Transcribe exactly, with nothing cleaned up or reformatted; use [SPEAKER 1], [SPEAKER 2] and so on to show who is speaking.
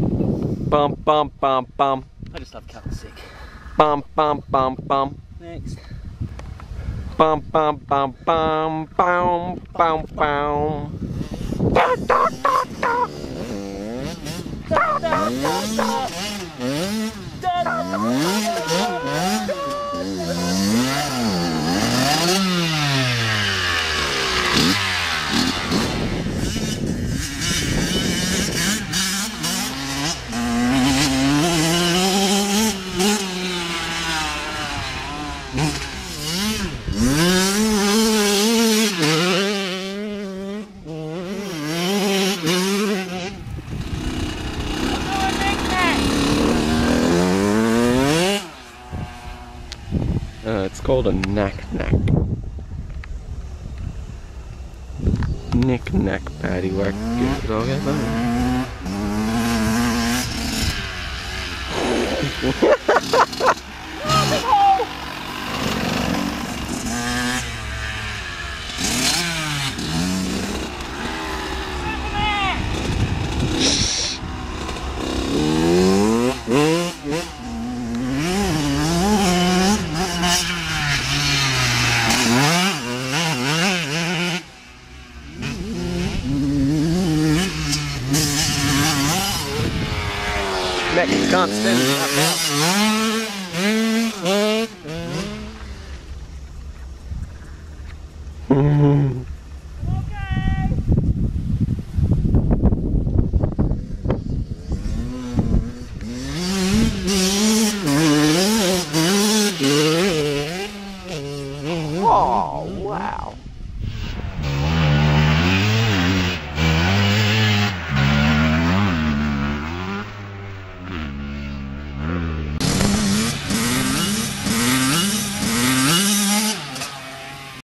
[SPEAKER 1] Bum bum bum bum.
[SPEAKER 2] I just love cat sick.
[SPEAKER 1] Bum bum bum bum.
[SPEAKER 2] Next.
[SPEAKER 1] Bum bum bum bum bum bum bum. Da da da da. Da da da da. Da da da da. Uh, it's called a knack-knack. Knick-knack, paddywhack, get it all together. Next, can't stand it up now.